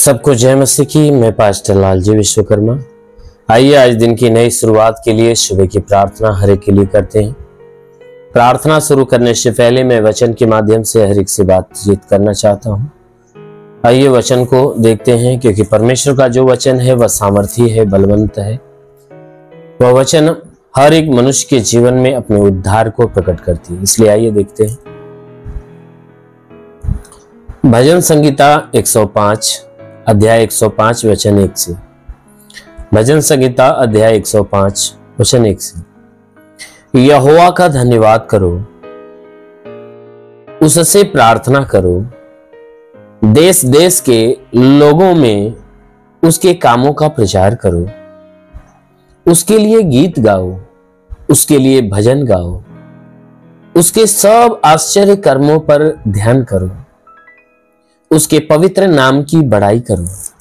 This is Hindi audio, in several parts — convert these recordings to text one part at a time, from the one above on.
सबको जय मसीह की। मैं पास्टर लालजी विश्वकर्मा। आइए आज दिन की नई शुरुआत के लिए सुबह की प्रार्थना हर एक के लिए करते हैं। प्रार्थना शुरू करने से पहले मैं वचन के माध्यम से हर एक से बातचीत करना चाहता हूं। आइए वचन को देखते हैं, क्योंकि परमेश्वर का जो वचन है वह सामर्थी है, बलवंत है। वह वचन हर एक मनुष्य के जीवन में अपने उद्धार को प्रकट करती है। इसलिए आइए देखते हैं भजन संगीता 105 अध्याय 105 वचन 1 से। भजन संगीता अध्याय 105 वचन 1 से। यहोवा का धन्यवाद करो, उससे प्रार्थना करो, देश देश के लोगों में उसके कामों का प्रचार करो, उसके लिए गीत गाओ, उसके लिए भजन गाओ, उसके सब आश्चर्य कर्मों पर ध्यान करो, उसके पवित्र नाम की बड़ाई करो।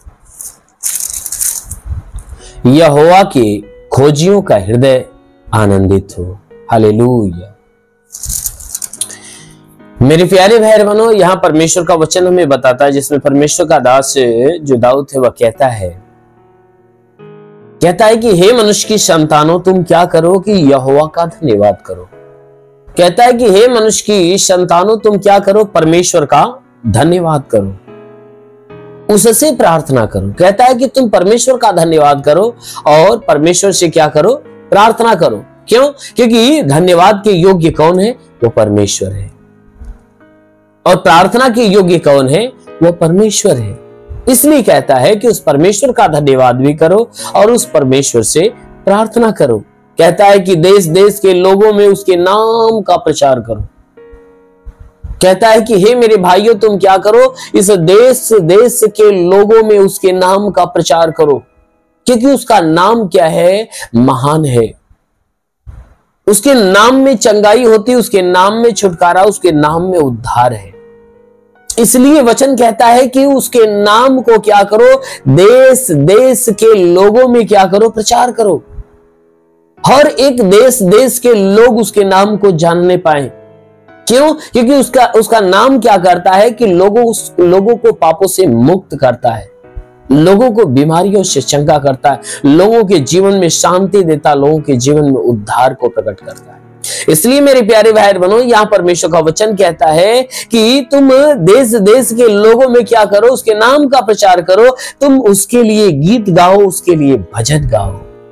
यहोवा के खोजियों का हृदय आनंदित हो। हालेलुया। मेरे प्यारे भाई बहनों, यहां परमेश्वर का वचन हमें बताता है, जिसमें परमेश्वर का दास जो दाऊद है वह कहता है कि हे मनुष्य की संतानों, तुम क्या करो कि यहोवा का धन्यवाद करो। कहता है कि हे मनुष्य की संतानों, तुम क्या करो, परमेश्वर का धन्यवाद करो, उससे प्रार्थना करो। कहता है कि तुम परमेश्वर का धन्यवाद करो और परमेश्वर से क्या करो, प्रार्थना करो। क्यों? क्योंकि धन्यवाद के योग्य कौन है? वो परमेश्वर है। और प्रार्थना के योग्य कौन है? वो परमेश्वर है। इसलिए कहता है कि उस परमेश्वर का धन्यवाद भी करो और उस परमेश्वर से प्रार्थना करो। कहता है कि देश देश के लोगों में उसके नाम का प्रचार करो। कहता है कि हे मेरे भाइयों, तुम क्या करो, इस देश देश के लोगों में उसके नाम का प्रचार करो, क्योंकि उसका नाम क्या है? महान है। उसके नाम में चंगाई होती है, उसके नाम में छुटकारा, उसके नाम में उद्धार है। इसलिए वचन कहता है कि उसके नाम को क्या करो, देश देश के लोगों में क्या करो, प्रचार करो। हर एक देश देश के लोग उसके नाम को जानने पाए। क्यों? क्योंकि उसका नाम क्या करता है कि लोगों को पापों से मुक्त करता है, लोगों को बीमारियों से चंगा करता है, लोगों के जीवन में शांति देता, लोगों के जीवन में उद्धार को प्रकट करता है। इसलिए मेरे प्यारे भाई बहनों, यहां परमेश्वर का वचन कहता है कि तुम देश देश के लोगों में क्या करो, उसके नाम का प्रचार करो, तुम उसके लिए गीत गाओ, उसके लिए भजन गाओ।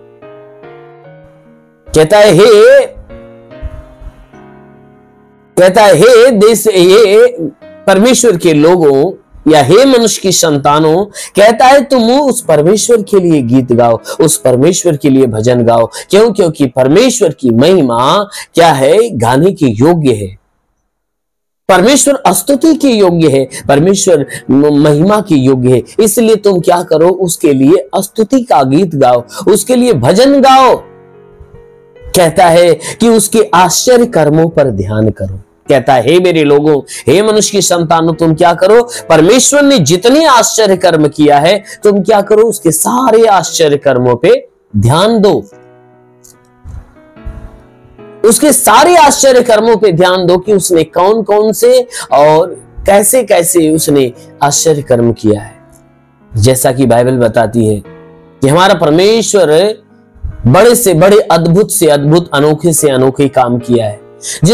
कहता है हे देश, हे परमेश्वर के लोगों या हे मनुष्य की संतानों, कहता है तुम उस परमेश्वर के लिए गीत गाओ, उस परमेश्वर के लिए भजन गाओ। क्यों? क्योंकि परमेश्वर की महिमा क्या है? गाने के योग्य है। परमेश्वर स्तुति के योग्य है, परमेश्वर महिमा के योग्य है। इसलिए तुम क्या करो, उसके लिए स्तुति का गीत गाओ, उसके लिए भजन गाओ। कहता है कि उसके आश्चर्य कर्मों पर ध्यान करो। कहता है हे मेरे लोगों, हे मनुष्य की संतानों, तुम क्या करो, परमेश्वर ने जितने आश्चर्य कर्म किया है, तुम क्या करो, उसके सारे आश्चर्य कर्मों पे ध्यान दो। उसके सारे आश्चर्य कर्मों पे ध्यान दो कि उसने कौन कौन से और कैसे कैसे उसने आश्चर्य कर्म किया है। जैसा कि बाइबल बताती है कि हमारा परमेश्वर बड़े से बड़े, अद्भुत से अद्भुत, अनोखे से अनोखे काम किया है,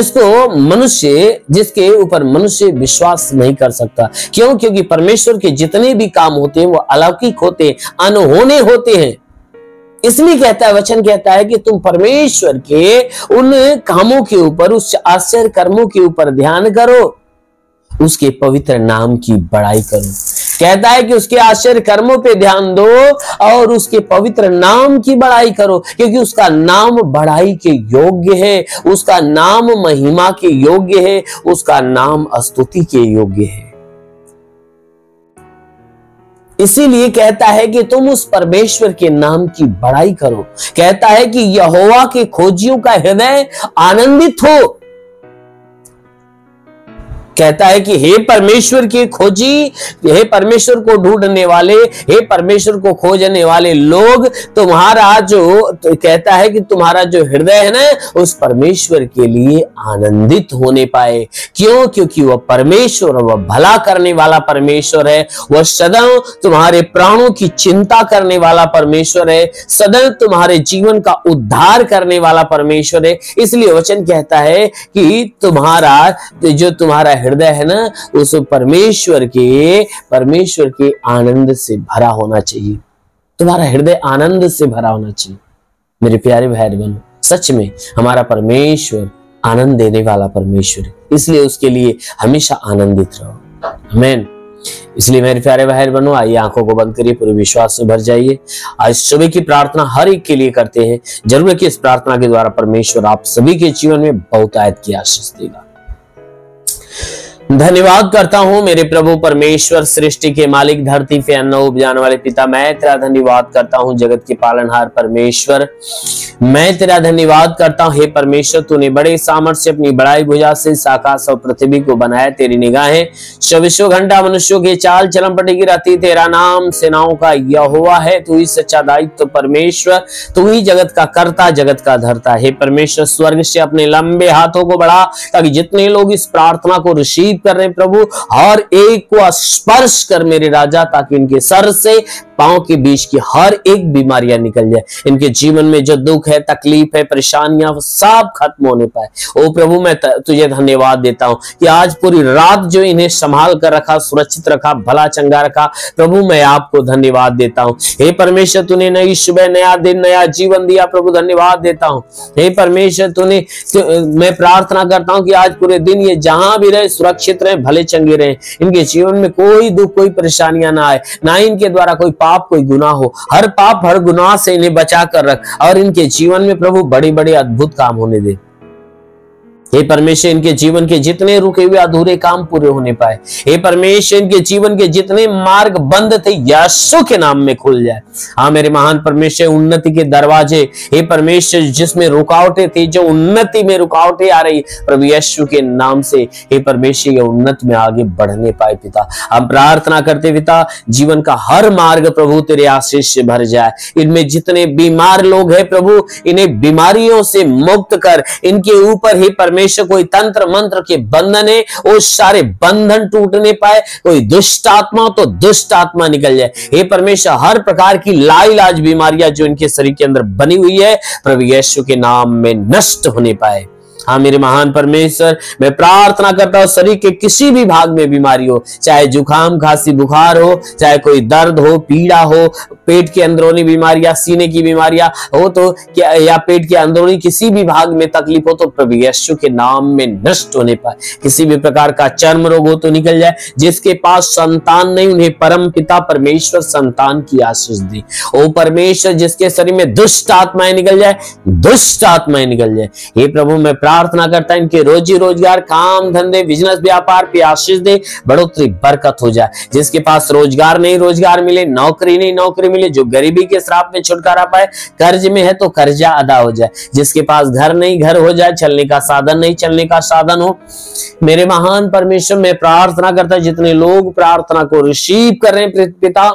जिसके ऊपर मनुष्य विश्वास नहीं कर सकता। क्यों? क्योंकि परमेश्वर के जितने भी काम होते हैं वो अलौकिक होते हैं, अनहोने होते हैं। इसलिए कहता है, वचन कहता है कि तुम परमेश्वर के उन कामों के ऊपर, उस आश्चर्य कर्मों के ऊपर ध्यान करो, उसके पवित्र नाम की बड़ाई करो। कहता है कि उसके आश्चर्य कर्मों पे ध्यान दो और उसके पवित्र नाम की बड़ाई करो, क्योंकि उसका नाम बड़ाई के योग्य है, उसका नाम महिमा के योग्य है, उसका नाम स्तुति के योग्य है। इसीलिए कहता है कि तुम उस परमेश्वर के नाम की बड़ाई करो। कहता है कि यहोवा के खोजियों का हृदय आनंदित हो। कहता है कि हे परमेश्वर की खोजी, हे परमेश्वर को ढूंढने वाले, हे परमेश्वर को खोजने वाले लोग, तुम्हारा जो तो कहता है कि तुम्हारा जो हृदय है ना उस परमेश्वर के लिए आनंदित होने पाए। क्यों? क्योंकि वह परमेश्वर, वह भला करने वाला परमेश्वर है, वह सदैव तुम्हारे प्राणों की चिंता करने वाला परमेश्वर है, सदैव तुम्हारे जीवन का उद्धार करने वाला परमेश्वर है। इसलिए वचन कहता है कि तुम्हारा हृदय है ना उस परमेश्वर के आनंद से भरा होना चाहिए। तुम्हारा हृदय आनंद से भरा होना चाहिए। मेरे प्यारे भाई बहनों, सच में हमारा परमेश्वर आनंद देने वाला परमेश्वर है, इसलिए उसके लिए हमेशा आनंदित रहो। आमीन। इसलिए मेरे प्यारे भाई बहनों, आइए आंखों को बंद करिए, पूरे विश्वास से भर जाइए। आज सुबह की प्रार्थना हर एक के लिए करते हैं। जरूर है कि इस प्रार्थना के द्वारा परमेश्वर आप सभी के जीवन में बहुतायत की आशीष देगा। धन्यवाद करता हूं मेरे प्रभु परमेश्वर, सृष्टि के मालिक, धरती पे अन्न उपजाने वाले पिता, मैं तेरा धन्यवाद करता हूं जगत के पालनहार परमेश्वर। मैं तेरा धन्यवाद करता हूं हे परमेश्वर, तूने बड़े सामर्थ्य से अपनी बड़ाई भुजा से आकाश और पृथ्वी को बनाया। तेरी निगाहें 24 घंटा मनुष्यों के चाल चलन पर टिकी रहती। तेरा नाम सेनाओं का यहोवा है। तू ही सच्चा दायित्व परमेश्वर, तू ही जगत का कर्ता, जगत का धर्ता। हे परमेश्वर, स्वर्ग से अपने लंबे हाथों को बढ़ा ताकि जितने लोग इस प्रार्थना को रिसीव कर रहे हैं प्रभु, हर एक को स्पर्श कर मेरे राजा, ताकि इनके सर से पांव के बीच की हर एक बीमारियां निकल जाए। इनके जीवन में जो दुख है, तकलीफ है, परेशानियां, वो सब खत्म होने पाए। ओ प्रभु, मैं तुझे धन्यवाद देता हूं कि आज पूरी रात जो इन्हें संभाल कर रखा, सुरक्षित रखा, भला चंगा रखा, प्रभु मैं आपको धन्यवाद देता हूं। हे परमेश्वर, तूने नई सुबह, नया दिन, नया जीवन दिया प्रभु, धन्यवाद देता हूं। हे परमेश्वर, मैं प्रार्थना करता हूं कि आज पूरे दिन ये जहां भी रहे सुरक्षित रहे, भले चंगे रहे, इनके जीवन में कोई दुख, कोई परेशानियां ना आए, ना इनके द्वारा कोई पाप, कोई गुनाह हो। हर पाप, हर गुनाह से इन्हें बचा कर रख और इनके जीवन में प्रभु बड़े बड़े अद्भुत काम होने दे। हे परमेश्वर, इनके जीवन के जितने रुके हुए अधूरे काम पूरे होने पाए। हे परमेश्वर, इनके जीवन के जितने मार्ग बंद थे यीशु के नाम में खुल जाए। हाँ मेरे महान परमेश्वर, उन्नति के दरवाजे, हे परमेश्वर, जिसमें रुकावटें थी, जो उन्नति में रुकावटें आ रही, प्रभु यीशु के नाम से हे परमेश्वर ये उन्नति में आगे बढ़ने पाए। पिता, हम प्रार्थना करते पिता, जीवन का हर मार्ग प्रभु तेरे आशीष से भर जाए। इनमें जितने बीमार लोग हैं प्रभु, इन्हें बीमारियों से मुक्त कर। इनके ऊपर हे परमेश्वर कोई तंत्र मंत्र के बंधन है, वो सारे बंधन टूटने पाए। कोई दुष्ट आत्मा तो दुष्ट आत्मा निकल जाए। हे परमेश्वर, हर प्रकार की लाइलाज बीमारियां जो इनके शरीर के अंदर बनी हुई है प्रभु यीशु के नाम में नष्ट होने पाए। हाँ मेरे महान परमेश्वर, मैं प्रार्थना करता हूं शरीर के किसी भी भाग में बीमारी हो, चाहे जुकाम, खांसी, बुखार हो, चाहे कोई दर्द हो, पीड़ा हो, पेट के अंदरूनी बीमारियां, सीने की बीमारियां हो तो क्या, या पेट के अंदरूनी किसी भी भाग में तकलीफ हो तो प्रभु यीशु के नाम में नष्ट होने पाए। किसी भी प्रकार का चर्म रोग हो तो निकल जाए। जिसके पास संतान नहीं, उन्हें परम पिता परमेश्वर संतान की आशीष दे। ओ परमेश्वर, जिसके शरीर में दुष्ट आत्माएं निकल जाए, दुष्ट आत्माएं निकल जाए। हे प्रभु, मैं प्रार्थना करता है इनके रोजी रोजगार, काम धंधे, बिजनेस व्यापार पे आशीष दे, बढ़ोतरी बरकत हो जाए। जिसके पास रोजगार नहीं, रोजगार मिले, नौकरी नहीं, नौकरी मिले, जो गरीबी के श्राप में छुटकारा पाए, कर्ज में है तो कर्जा अदा हो जाए। जिसके पास घर नहीं, घर हो जाए, चलने का साधन नहीं, चलने का साधन हो। मेरे महान परमेश्वर, मैं प्रार्थना करता है जितने लोग प्रार्थना को रिसीव कर रहे हैं पिता,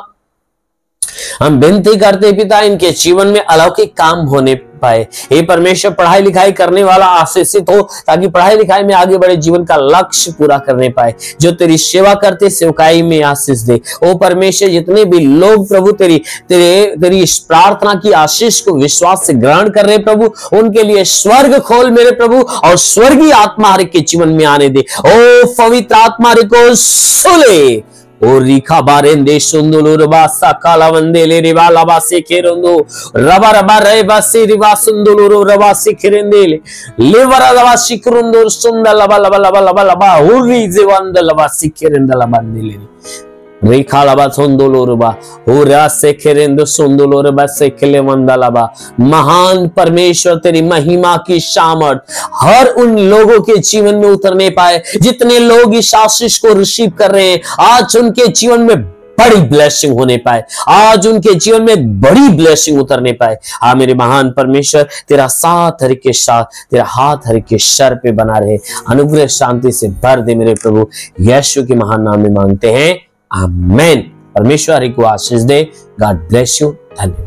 हम विनती करते पिता, इनके जीवन में अलौकिक काम होने पाए। हे परमेश्वर, पढ़ाई लिखाई करने वाला आशीषित हो, ताकि पढ़ाई लिखाई में आगे बढ़े, जीवन का लक्ष्य पूरा करने पाए। जो तेरी सेवा करते सेवकाई में आशीष दे। ओ परमेश्वर, जितने भी लोग प्रभु तेरी इस प्रार्थना की आशीष को विश्वास से ग्रहण कर रहे प्रभु, उनके लिए स्वर्ग खोल मेरे प्रभु, और स्वर्गीय आत्मा हर के जीवन में आने दे। ओ पवित्र आत्मा को सुले ओ रिखा बारेंदे सुंदुलु रबा साकाला वंदेले रिवा लबा सेकेरंदो रबा रबा रेबा से रिवा सुंदुलु रबा सेकेरेंदेले लेवरा लबा सिकरुंदो सुंदा लबा लबा लबा लबा लबा हुरी जेवंद लबा सेकेरेंदा लबा नेले रेखा लबा सुंदुलुरबा हुरा सेकेरेंदो सुंदुलुरबा सेकेले वंदलबा। महान परमेश्वर, तेरी महिमा की सामर्थ हर उन लोगों के जीवन में उतरने पाए जितने लोग इस आशीष को रिसीव कर रहे हैं। आज उनके जीवन में बड़ी ब्लेसिंग होने पाए, आज उनके जीवन में बड़ी ब्लेसिंग उतरने पाए। हाँ मेरे महान परमेश्वर, तेरा साथ हर के साथ, तेरा हाथ हर के सर पे बना रहे, अनुग्रह शांति से भर दे मेरे प्रभु, यीशु के महान नाम में मांगते हैं, आमीन। परमेश्वर हरि को आशीष दे। God bless you. धन्यवाद।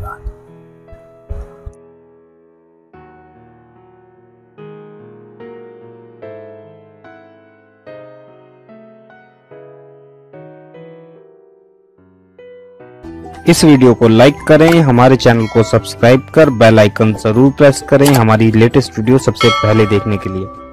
इस वीडियो को लाइक करें, हमारे चैनल को सब्सक्राइब कर बेल आइकन जरूर प्रेस करें हमारी लेटेस्ट वीडियो सबसे पहले देखने के लिए।